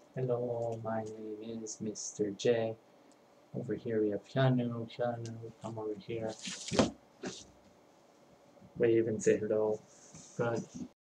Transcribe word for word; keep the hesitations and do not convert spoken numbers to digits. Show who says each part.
Speaker 1: Hello, my name is Mister J. Over here we have Keanu. Keanu, come over here. Wave and say hello. Good.